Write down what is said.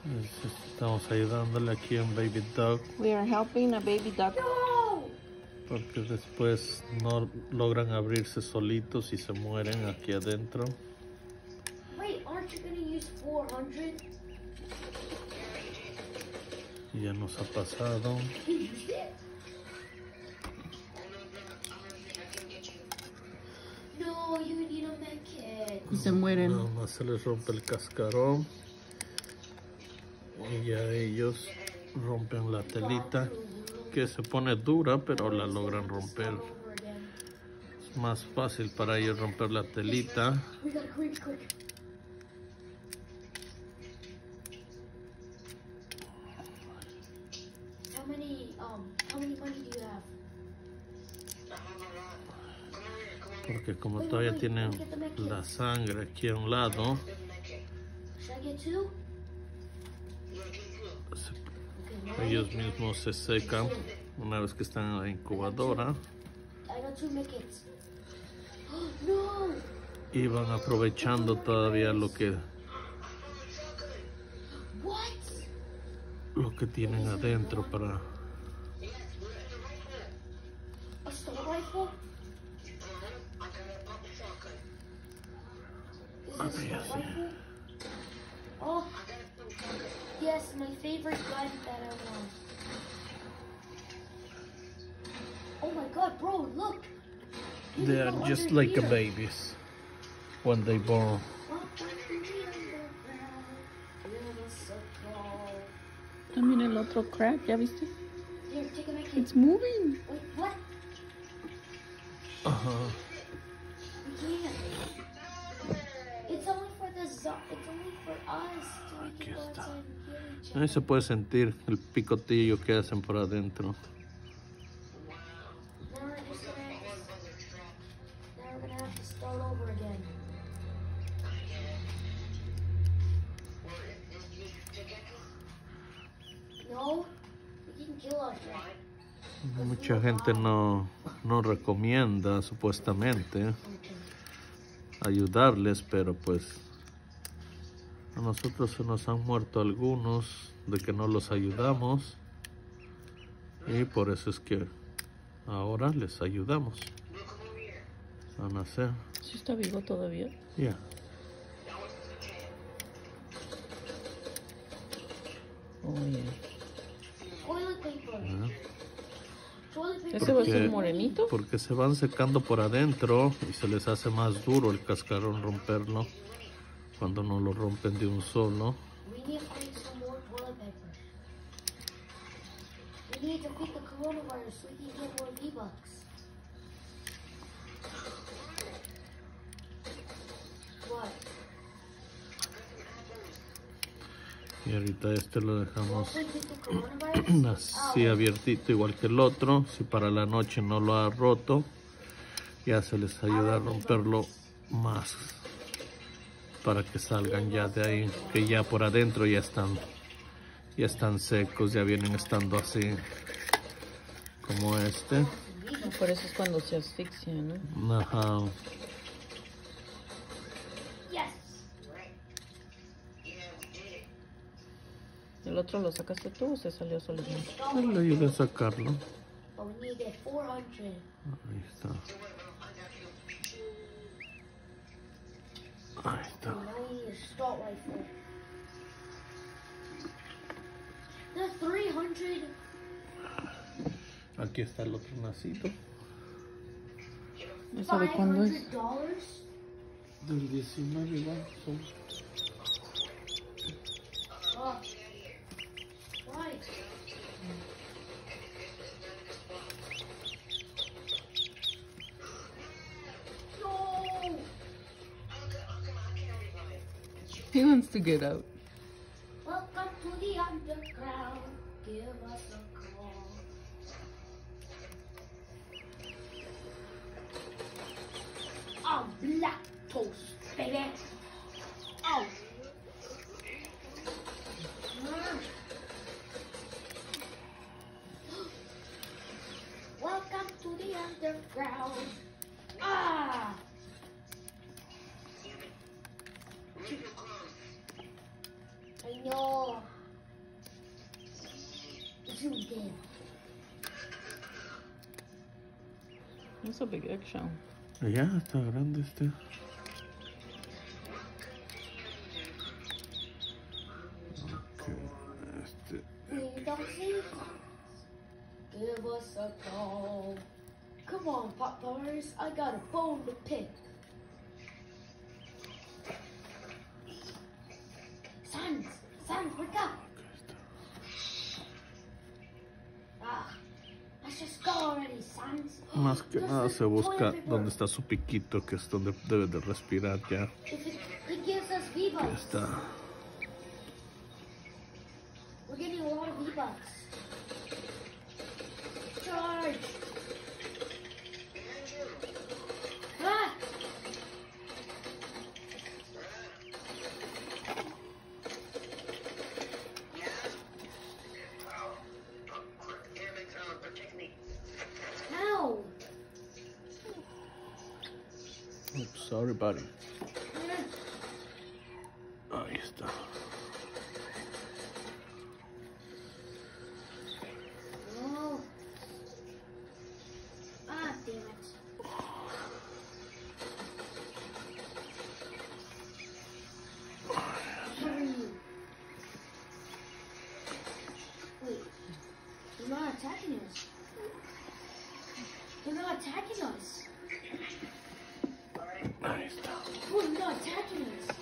Estamos ayudándole aquí a un baby dog. We are helping a baby duck. Porque después no logran abrirse solitos y se mueren aquí adentro. Wait, aren't you gonna use 400? Y ya nos ha pasado. You used it? No, you need a med kit. Y se mueren. Nada más se les rompe el cascarón. Y ya ellos rompen la telita, que se pone dura, pero la logran romper. Es más fácil para ellos romper la telita. We gotta quick. How many money do you have? Porque como todavía tienen la sangre aquí a un lado, Should I get two? ellos mismos se secan una vez que están en la incubadora. I got two med kits. No! Y van aprovechando todavía lo que What? tienen adentro para... A assault rifle? Is this a rifle? Oh, yes, my favorite gun that I want. Oh my god, bro, look! They are just like a babies when they born. También el otro crab, ¿ya viste? Here, take a med kit. It's moving. Wait, what? Ajá. We can't. It's only for the it's only for us. So we Aquí can go está. outside and kill each Ahí other. se puede sentir el picotillo que hacen por adentro. Now we're just now we're gonna have to start over again. No, we can kill ourselves. Mucha gente no recomienda supuestamente ayudarles, pero pues a nosotros se nos han muerto algunos de que no los ayudamos y por eso es que ahora les ayudamos a nacer. ¿Sí está vivo todavía? Ya. Oh, yeah. Toilet paper. Ya. Toilet paper. ¿Ese va a ser morenito? Porque se van secando por adentro y se les hace más duro el cascarón romperlo cuando no lo rompen de un solo. We need to find some more toilet paper. We need to beat the coronavirus so we can get more V-Bucks. What? Y ahorita este lo dejamos Also beat the coronavirus? así abiertito igual que el otro. Si para la noche no lo ha roto, ya se les ayuda a romperlo más para que salgan ya de ahí, que ya por adentro ya están secos, ya vienen estando así como este. Por eso es cuando se asfixia, ¿no? Ajá. Yes! ¿El otro lo sacaste tú o se salió solito? Pues le ayudé a sacarlo. But we need to get 400. Ahí está. Ahí está. So now we need a assault rifle. That's 300. Aquí está el otro nacido. ¿Eso de cuándo es? $500? Del 19 igual. Oh. Why? No! He wants to get out. Welcome to the underground. Give us a call. Oh, black toast, baby. Oh. Welcome to the underground. Ah! I know. zoomed in. It's a big eggshell. Ya, está grande este. Ok, este. Ding dong ding. Give us a call. Come on, Pop Bars. I got a bone to pick. Sans, wake up. Ah, let's just go already, Sans. Más que nada se busca donde está su piquito, que es donde debe de respirar ya. It gives us Ya V-Bucks. está. We're getting a lot of V-Bucks. Charge! Ah! Ow! Oops, sorry, buddy. Ahí está. Oh. Ah, damn it. Hurry. Wait, they're not attacking us. They're not attacking us. Ahí está. Oh, they're not attacking us.